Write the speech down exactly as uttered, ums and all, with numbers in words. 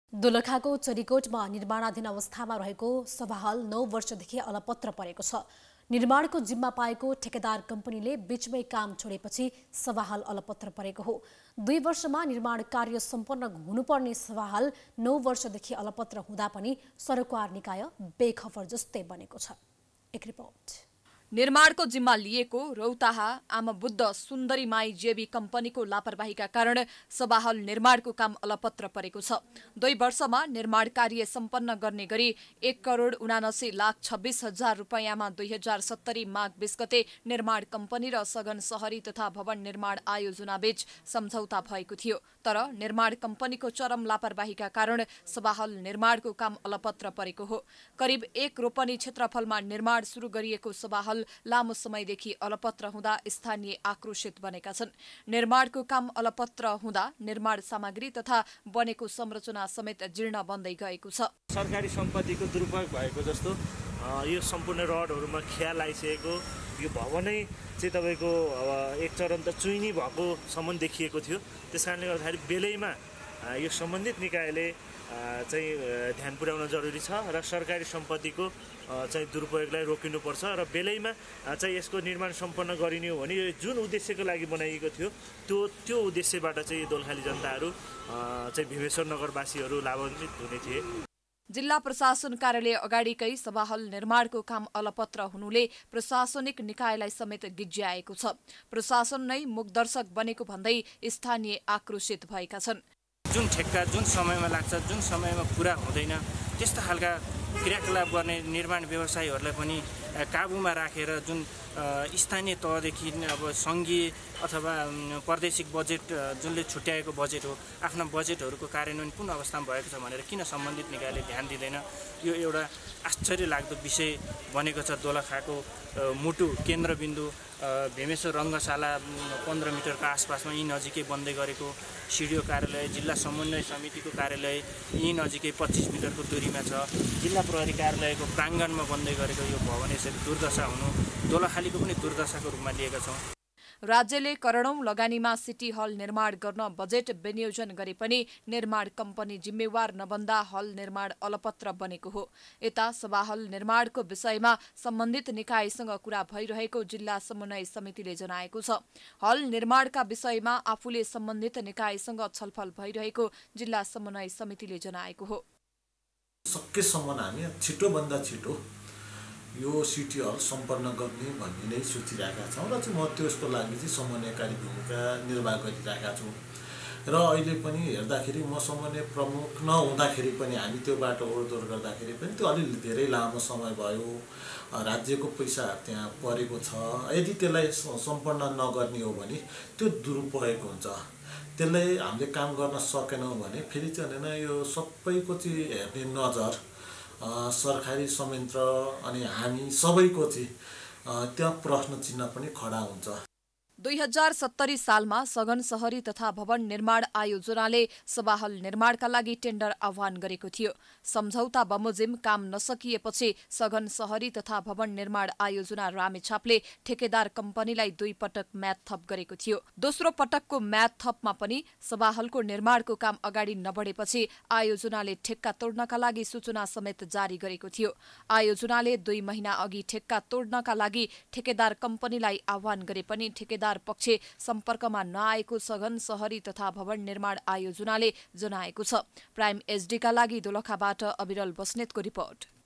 दोलखाको चरीकोटमा निर्माणाधीन अवस्थामा रहेको सभाहाल नौ वर्षदेखि अलपत्र परेको छ। निर्माणको जिम्मा पाएको ठेकेदार कम्पनीले बीचमै काम छोडेपछि सभाहाल अलपत्र परेको हो। दुई वर्षमा निर्माण कार्य सम्पन्न हुनुपर्ने सभाहाल नौ वर्षदेखि अलपत्र हुँदा पनि सरकार निकाय बेखबर जस्तै बनेको छ। एक रिपोर्ट। निर्माणको जिम्मा लिएको रौताहा आमा बुद्ध सुन्दरी माई जेबी कम्पनीको लापरवाहीका कारण सभाहाल निर्माणको काम अलपत्र परेको छ। दुई वर्षमा निर्माण कार्य सम्पन्न गर्ने गरी एक करोड उनासी लाख छब्बीस हजार रुपियाँमा दुई हजार सत्तरी माघ बीस गते निर्माण कम्पनी र सघन शहरी तथा भवन निर्माण आयोजना बीच सम्झौता भएको थियो। तर निर्माण कम्पनीको चरम लापरवाहीका कारण सभाहाल निर्माणको काम अलपत्र परेको हो। करिब एक रोपनी क्षेत्रफलमा निर्माण सुरु गरिएको सभाहाल लामो समयदेखि अलपत्र हुँदा स्थानीय आक्रोशित बनेका छन्। निर्माणको काम अलपत्र हुँदा निर्माण सामग्री तथा बनेको संरचना समेत जीर्ण बन्दै गएको छ। सरकारी सम्पत्तिको दुरुपयोग भएको जस्तो यो सम्पूर्ण रडहरूमा खिया लागिसकेको यो भवनै चाहिँ तपाईँको एक चरण त चुइनी भएको सम्म देखिएको थियो। त्यसकारणले गर्दाखेरि बेलैमा यो सम्बन्धित निकायले चाहिँ ध्यान पुर्याउन जरुरी छ र सरकारी सम्पत्तिको चाहिँ दुरुपयोगलाई रोकिनुपर्छ र बेलैमा चाहिँ यसको निर्माण सम्पन्न गरिने हो भने यो जुन उद्देश्यको लागि बनाइएको थियो त्यो त्यो उद्देश्यबाट चाहिँ दोलखाली जनताहरू चाहिँ भीमेश्वर नगरवासीहरू लाभान्वित हुने थिए। जिल्ला प्रशासन कार्यालय अगाडिकै सभाहाल निर्माणको काम अलपत्र हुनुले प्रशासनिक निकायलाई समेत गिज्याएको छ। प्रशासन नै मुखदर्शक बनेको भन्दै स्थानीय आक्रोशित भएका छन्। जुन ठेक्का जुन समयमा लाग्छ जुन समयमा पुरा हुँदैन त्यस्ता खालका क्रियाकलाप गर्ने निर्माण व्यवसायीहरूलाई पनि काबुमा राखेर जुन स्थानीय तहदेखि अब सङ्घीय अथवा प्रादेशिक बजेट जुनले छुट्याएको बजेट हो आफ्ना बजेटहरूको कार्यान्वयन कुन अवस्थामा भएको छ भनेर किन सम्बन्धित निकायले ध्यान दिँदैन? यो एउटा आश्चर्य लाग्दो विषय बनेको छ। दोलखाको मुटु केन्द्रबिन्दु भीमेश्वर रङ्गशाला पन्ध्र मिटरको आसपासमा यी नजिकै बन्दै गरेको सिडिओ कार्यालय जिल्ला समन्वय समितिको कार्यालय यी नजिकै पच्चिस मिटरको दूरीमा छ। जिल्ला प्रहरी कार्यालयको प्राङ्गणमा बन्दै गरेको यो भवन यसरी दुर्दशा हुनु दोलखालीको पनि दुर्दशाको रूपमा लिएका छौँ। राज्यले करोडौं लगानीमा सिटी हल निर्माण गर्न बजेट विनियोजन गरे पनि निर्माण कम्पनी जिम्मेवार नबन्दा हल निर्माण अलपत्र बनेको हो। यता सभाहाल निर्माणको विषयमा सम्बन्धित निकायसँग कुरा भइरहेको जिल्ला समन्वय समितिले जनाएको छ। हल निर्माणका विषयमा आफूले सम्बन्धित निकायसँग छलफल भइरहेको जिल्ला समन्वय समितिले जनाएको हो। सकेसम्म हामी छिटोभन्दा छिटो यो सिटी हल सम्पन्न गर्ने भन्ने नै सोचिरहेका छौँ र चाहिँ म त्यसको लागि चाहिँ समन्वयकारी भूमिका निर्वाह गरिरहेका छौँ। र अहिले पनि हेर्दाखेरि म समन्वय प्रमुख नहुँदाखेरि पनि हामी त्यो बाटो ओहोरदोहोर गर्दाखेरि पनि त्यो अलि धेरै लामो समय भयो। राज्यको पैसा त्यहाँ परेको छ। यदि त्यसलाई सम्पन्न नगर्ने हो भने त्यो दुरुपयोग हुन्छ। त्यसलाई हामीले काम गर्न सकेनौँ भने फेरि चाहिँ होइन यो सबैको चाहिँ हेर्ने नजर सरकारी संयन्त्र अनि हामी सबैको चाहिँ त्यहाँ प्रश्न चिन्ह पनि खडा हुन्छ। दुई हजार सत्तरी सालमा सघन शहरी तथा भवन निर्माण आयोजनाले सभाहाल निर्माणका लागि टेन्डर आह्वान गरेको थियो। सम्झौता बमोजिम काम नसकिएपछि सघन शहरी तथा भवन निर्माण आयोजना रामेछापले ठेकेदार कम्पनीलाई दुई पटक म्याद थप गरेको थियो। दोस्रो पटकको म्याद थपमा पनि सभाहालको निर्माणको काम अगाडि नबढेपछि आयोजनाले ठेक्का तोड्नका लागि सूचना समेत जारी गरेको थियो। आयोजनाले दुई महिना अघि ठेक्का तोड्नका लागि ठेकेदार कम्पनीलाई आह्वान गरे पनि ठेकेदार पक्ष सम्पर्कमा नआएको सघन शहरी तथा भवन निर्माण आयोजनाले जनाएको छ। प्राइम एचडीका लागि दोलखाबाट अविरल बस्नेतको रिपोर्ट।